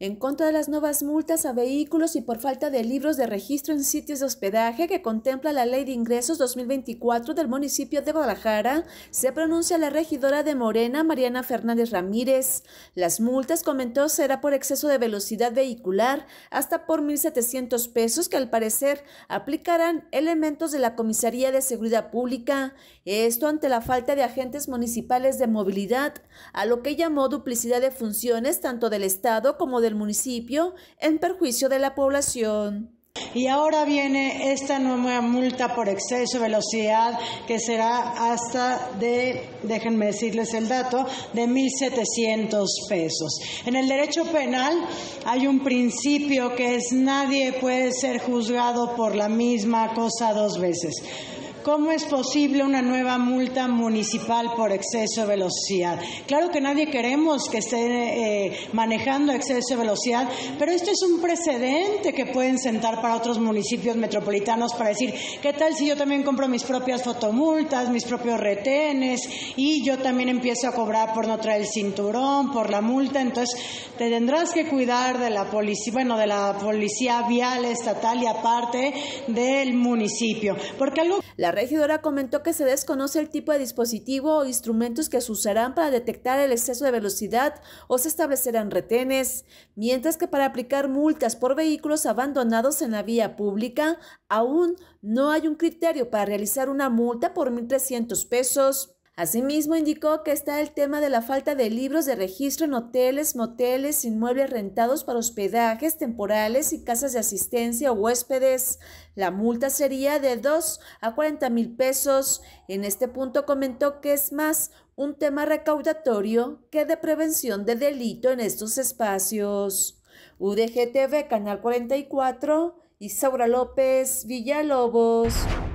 en contra de las nuevas multas a vehículos y por falta de libros de registro en sitios de hospedaje que contempla la Ley de Ingresos 2024 del municipio de Guadalajara, se pronuncia la regidora de Morena, Mariana Fernández Ramírez. Las multas, comentó, será por exceso de velocidad vehicular hasta por 1,700 pesos que al parecer aplicarán elementos de la Comisaría de Seguridad Pública. Esto ante la falta de agentes municipales de movilidad, a lo que llamó duplicidad de funciones tanto del Estado como del municipio en perjuicio de la población. Y ahora viene esta nueva multa por exceso de velocidad que será hasta déjenme decirles el dato, de 1,700 pesos. En el derecho penal hay un principio que es: nadie puede ser juzgado por la misma cosa dos veces. ¿Cómo es posible una nueva multa municipal por exceso de velocidad? Claro que nadie queremos que esté manejando exceso de velocidad, pero esto es un precedente que pueden sentar para otros municipios metropolitanos para decir, ¿qué tal si yo también compro mis propias fotomultas, mis propios retenes y yo también empiezo a cobrar por no traer el cinturón, por la multa? Entonces te tendrás que cuidar de la policía, de la policía vial estatal y aparte del municipio, porque algo... La regidora comentó que se desconoce el tipo de dispositivo o instrumentos que se usarán para detectar el exceso de velocidad o se establecerán retenes, mientras que para aplicar multas por vehículos abandonados en la vía pública aún no hay un criterio para realizar una multa por 1,300 pesos. Asimismo, indicó que está el tema de la falta de libros de registro en hoteles, moteles, inmuebles rentados para hospedajes temporales y casas de asistencia o huéspedes. La multa sería de 2 a 40,000 pesos. En este punto comentó que es más un tema recaudatorio que de prevención de delito en estos espacios. UDG TV, Canal 44, Isaura López Villalobos.